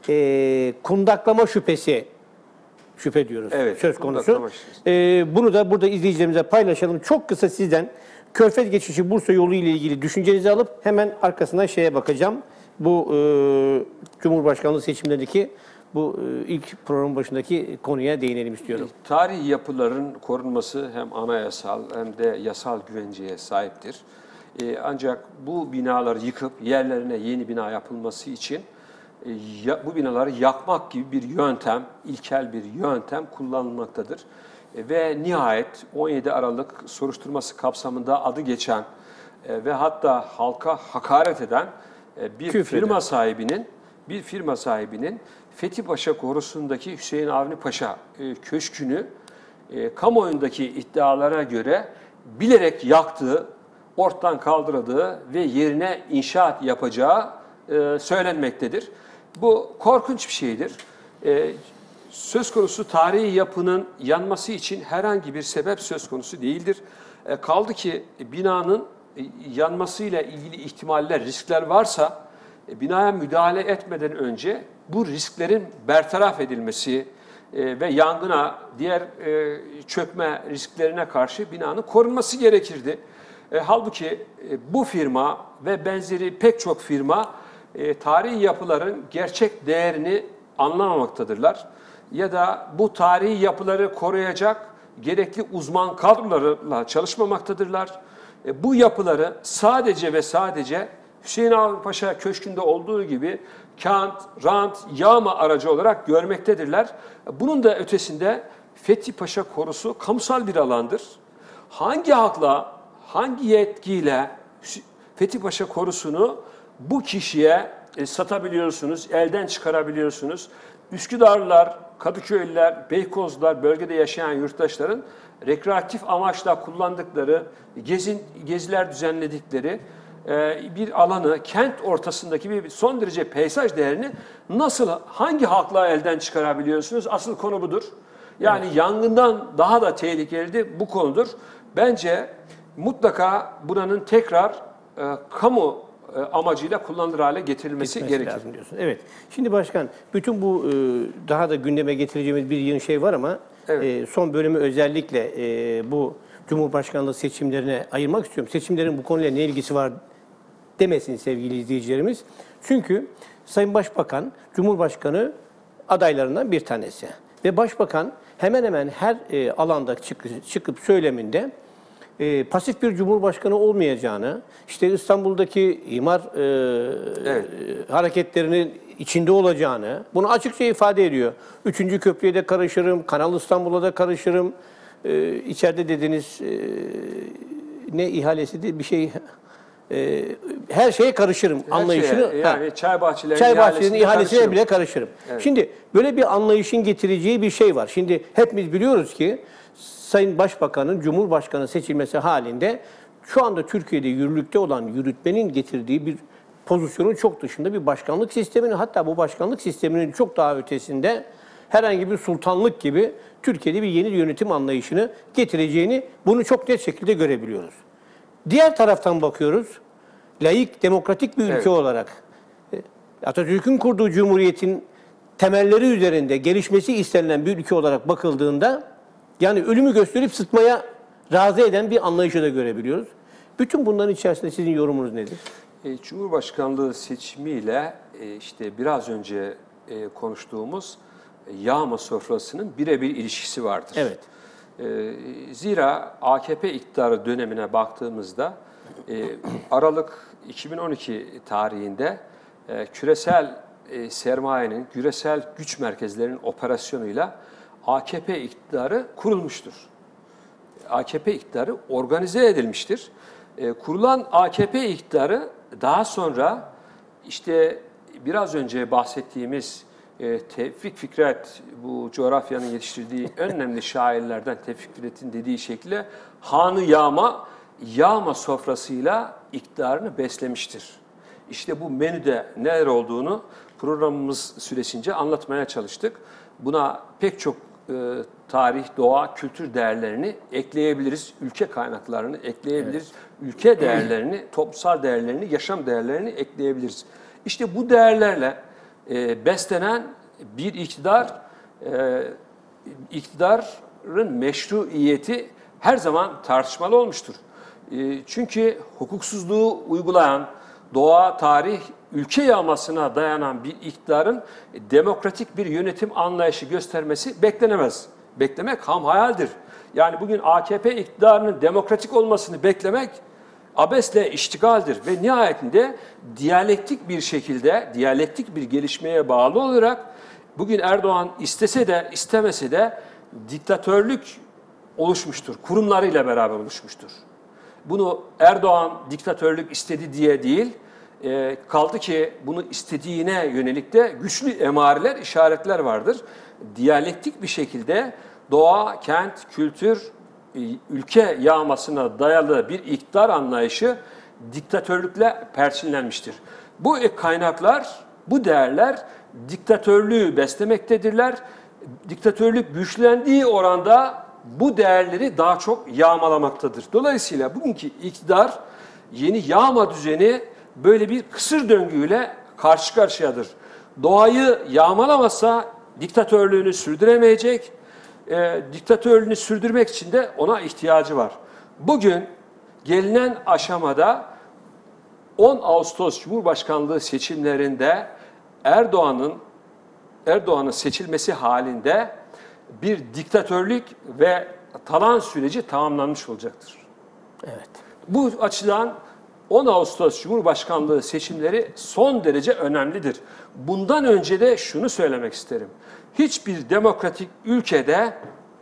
e, kundaklama şüphesi şüphe diyoruz evet, söz konusu. E, bunu da burada izleyicilerimize paylaşalım. Çok kısa sizden Körfez geçişi Bursa yolu ile ilgili düşüncenizi alıp hemen arkasından şeye bakacağım. Bu e, Cumhurbaşkanlığı seçimlerindeki bu e, ilk program başındaki konuya değinelim istiyorum. Tarihi yapıların korunması hem anayasal hem de yasal güvenceye sahiptir. E, ancak bu binaları yıkıp yerlerine yeni bina yapılması için e, ya, bu binaları yakmak gibi bir yöntem, ilkel bir yöntem kullanılmaktadır. E, ve nihayet on yedi Aralık soruşturması kapsamında adı geçen e, ve hatta halka hakaret eden e, bir Küfreden. firma sahibinin bir firma sahibinin Fethi Paşa korusundaki Hüseyin Avni Paşa e, köşkünü e, kamuoyundaki iddialara göre bilerek yaktığı, ortadan kaldırdığı ve yerine inşaat yapacağı e, söylenmektedir. Bu korkunç bir şeydir. E, söz konusu tarihi yapının yanması için herhangi bir sebep söz konusu değildir. E, kaldı ki binanın e, yanmasıyla ilgili ihtimaller, riskler varsa e, binaya müdahale etmeden önce bu risklerin bertaraf edilmesi e, ve yangına, diğer e, çökme risklerine karşı binanın korunması gerekirdi. E, halbuki e, bu firma ve benzeri pek çok firma e, tarihi yapıların gerçek değerini anlamamaktadırlar. Ya da bu tarihi yapıları koruyacak gerekli uzman kadrolarla çalışmamaktadırlar. E, bu yapıları sadece ve sadece Hüseyin Avni Paşa Köşkü'nde olduğu gibi kant, rant, yağma aracı olarak görmektedirler. Bunun da ötesinde Fethi Paşa Korusu kamusal bir alandır. Hangi hakla, hangi yetkiyle Fethi Paşa Korusu'nu bu kişiye e, satabiliyorsunuz, elden çıkarabiliyorsunuz? Üsküdarlılar, Kadıköylüler, Beykozlular, bölgede yaşayan yurttaşların rekreatif amaçla kullandıkları, gezin, geziler düzenledikleri bir alanı, kent ortasındaki bir son derece peyzaj değerini nasıl, hangi hakla elden çıkarabiliyorsunuz? Asıl konu budur. Yani evet. Yangından daha da tehlikeli bu konudur. Bence mutlaka buranın tekrar e, kamu e, amacıyla kullanılır hale getirilmesi Gitmesi gerekir. Lazım diyorsun. Evet. Şimdi başkan, bütün bu e, daha da gündeme getireceğimiz bir yığın şey var ama evet. e, son bölümü özellikle e, bu Cumhurbaşkanlığı seçimlerine ayırmak istiyorum. Seçimlerin bu konuyla ne ilgisi var demesin sevgili izleyicilerimiz. Çünkü Sayın Başbakan, Cumhurbaşkanı adaylarından bir tanesi. Ve Başbakan hemen hemen her e, alanda çıkıp, çıkıp söyleminde e, pasif bir Cumhurbaşkanı olmayacağını, işte İstanbul'daki imar e, evet. e, hareketlerinin içinde olacağını, bunu açıkça ifade ediyor. Üçüncü köprüye de karışırım, Kanal İstanbul'a da karışırım. E, içeride dediğiniz e, ne ihalesi değil bir şey... Ee, her şeye karışırım her anlayışını. Şeye, yani çay bahçelerinin, çay bahçelerinin ihalesine karışırım. bile karışırım. Evet. Şimdi böyle bir anlayışın getireceği bir şey var. Şimdi hepimiz biliyoruz ki Sayın Başbakan'ın Cumhurbaşkanı seçilmesi halinde şu anda Türkiye'de yürürlükte olan yürütmenin getirdiği bir pozisyonun çok dışında bir başkanlık sisteminin, hatta bu başkanlık sisteminin çok daha ötesinde herhangi bir sultanlık gibi Türkiye'de bir yeni yönetim anlayışını getireceğini, bunu çok net şekilde görebiliyoruz. Diğer taraftan bakıyoruz, laik, demokratik bir ülke evet. olarak Atatürk'ün kurduğu Cumhuriyet'in temelleri üzerinde gelişmesi istenilen bir ülke olarak bakıldığında, yani ölümü gösterip sıtmaya razı eden bir anlayışı da görebiliyoruz. Bütün bunların içerisinde sizin yorumunuz nedir? E, Cumhurbaşkanlığı seçimiyle e, işte biraz önce e, konuştuğumuz e, yağma sofrasının birebir ilişkisi vardır. Evet. Zira A K P iktidarı dönemine baktığımızda Aralık iki bin on iki tarihinde küresel sermayenin, küresel güç merkezlerinin operasyonuyla A K P iktidarı kurulmuştur. A K P iktidarı organize edilmiştir. Kurulan A K P iktidarı daha sonra işte biraz önce bahsettiğimiz e, Tevfik Fikret, bu coğrafyanın yetiştirdiği en önemli şairlerden Tevfik Fikret'in dediği şekilde hanı yağma, yağma sofrasıyla iktidarını beslemiştir. İşte bu menüde neler olduğunu programımız süresince anlatmaya çalıştık. Buna pek çok e, tarih, doğa, kültür değerlerini ekleyebiliriz. Ülke kaynaklarını ekleyebiliriz. Evet. Ülke değerlerini, toplumsal değerlerini, yaşam değerlerini ekleyebiliriz. İşte bu değerlerle e, beslenen bir iktidar, e, iktidarın meşruiyeti her zaman tartışmalı olmuştur. E, çünkü hukuksuzluğu uygulayan, doğa, tarih, ülke yağmasına dayanan bir iktidarın demokratik bir yönetim anlayışı göstermesi beklenemez. Beklemek hamhayaldir. Yani bugün A K P iktidarının demokratik olmasını beklemek abesle iştigaldir ve nihayetinde diyalektik bir şekilde, diyalektik bir gelişmeye bağlı olarak bugün Erdoğan istese de istemese de diktatörlük oluşmuştur. Kurumlarıyla beraber oluşmuştur. Bunu Erdoğan diktatörlük istedi diye değil, e, kaldı ki bunu istediğine yönelik de güçlü emareler, işaretler vardır. Diyalektik bir şekilde doğa, kent, kültür, e, ülke yağmasına dayalı bir iktidar anlayışı diktatörlükle perçinlenmiştir. Bu kaynaklar, bu değerler diktatörlüğü beslemektedirler. Diktatörlük güçlendiği oranda bu değerleri daha çok yağmalamaktadır. Dolayısıyla bugünkü iktidar yeni yağma düzeni böyle bir kısır döngüyle karşı karşıyadır. Doğayı yağmalamazsa diktatörlüğünü sürdüremeyecek. E, diktatörlüğünü sürdürmek için de ona ihtiyacı var. Bugün gelinen aşamada on Ağustos Cumhurbaşkanlığı seçimlerinde Erdoğan'ın Erdoğan'ın seçilmesi halinde bir diktatörlük ve talan süreci tamamlanmış olacaktır. Evet. Bu açıdan on Ağustos Cumhurbaşkanlığı seçimleri son derece önemlidir. Bundan önce de şunu söylemek isterim. Hiçbir demokratik ülkede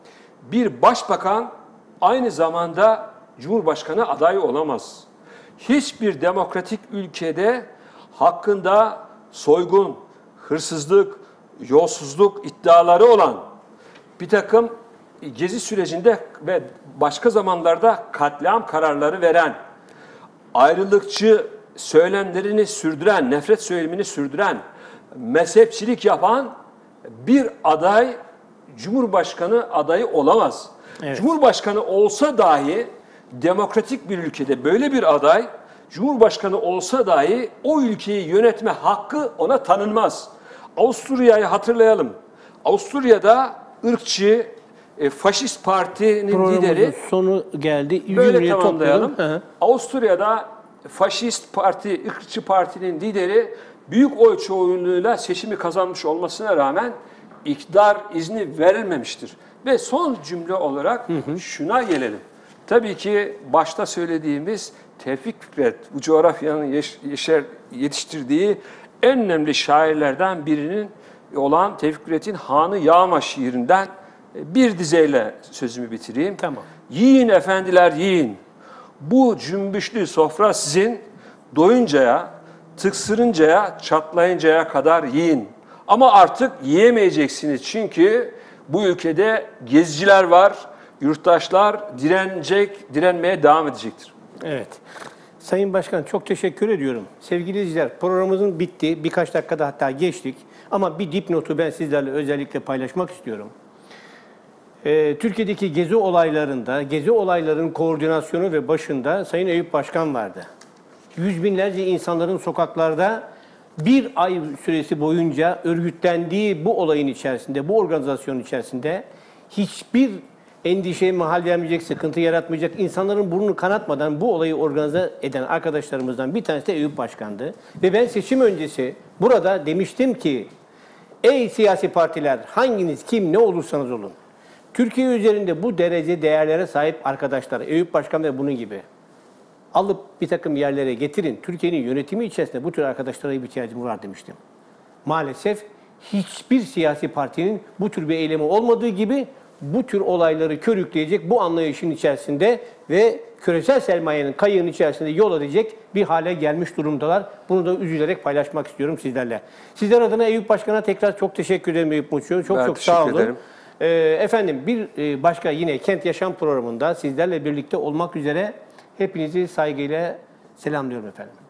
bir başbakan aynı zamanda Cumhurbaşkanı adayı olamaz. Hiçbir demokratik ülkede hakkında soygun, hırsızlık, yolsuzluk iddiaları olan bir takım gezi sürecinde ve başka zamanlarda katliam kararları veren, ayrılıkçı söylemlerini sürdüren, nefret söylemini sürdüren, mezhepçilik yapan bir aday Cumhurbaşkanı adayı olamaz. Evet. Cumhurbaşkanı olsa dahi demokratik bir ülkede böyle bir aday Cumhurbaşkanı olsa dahi o ülkeyi yönetme hakkı ona tanınmaz. Avusturya'yı hatırlayalım. Avusturya'da ırkçı, e, faşist partinin Programımızın lideri sonu geldi. Böyle tamamlayalım. Avusturya'da faşist parti, ırkçı partinin lideri büyük oy çoğunluğuyla seçimi kazanmış olmasına rağmen iktidar izni verilmemiştir. Ve son cümle olarak hı hı. şuna gelelim. Tabii ki başta söylediğimiz Tevfik Fikret, bu coğrafyanın yeşer, yetiştirdiği en önemli şairlerden birinin olan Tevfik Fikret'in Hanı Yağma şiirinden bir dizeyle sözümü bitireyim. Tamam. Yiyin efendiler yiyin. Bu cümbüşlü sofra sizin, doyuncaya, tıksırıncaya, çatlayıncaya kadar yiyin. Ama artık yiyemeyeceksiniz çünkü bu ülkede geziciler var, yurttaşlar direnecek, direnmeye devam edecektir. Evet. Sayın Başkan çok teşekkür ediyorum. Sevgili izleyiciler, programımızın bitti. Birkaç dakikada hatta geçtik. Ama bir dipnotu ben sizlerle özellikle paylaşmak istiyorum. Ee, Türkiye'deki gezi olaylarında, gezi olaylarının koordinasyonu ve başında Sayın Eyüp Başkan vardı. Yüz binlerce insanların sokaklarda bir ay süresi boyunca örgütlendiği bu olayın içerisinde, bu organizasyonun içerisinde hiçbir endişeye mahal vermeyecek, sıkıntı yaratmayacak, insanların burnunu kanatmadan bu olayı organize eden arkadaşlarımızdan bir tanesi de Eyüp Başkan'dı. Ve ben seçim öncesi burada demiştim ki, ey siyasi partiler, hanginiz kim ne olursanız olun, Türkiye üzerinde bu derece değerlere sahip arkadaşlar, Eyüp Başkan ve bunun gibi alıp bir takım yerlere getirin. Türkiye'nin yönetimi içerisinde bu tür arkadaşlara ihtiyacım var demiştim. Maalesef hiçbir siyasi partinin bu tür bir eylemi olmadığı gibi bu tür olayları körükleyecek bu anlayışın içerisinde ve küresel sermayenin kayığının içerisinde yol edecek bir hale gelmiş durumdalar. Bunu da üzülerek paylaşmak istiyorum sizlerle. Sizler adına Eyüp Başkan'a tekrar çok teşekkür ederim Eyüp Mutlu. Çok Ben çok sağ teşekkür olun. ederim. Ee, efendim bir e, başka yine Kent Yaşam programında sizlerle birlikte olmak üzere hepinizi saygıyla selamlıyorum efendim.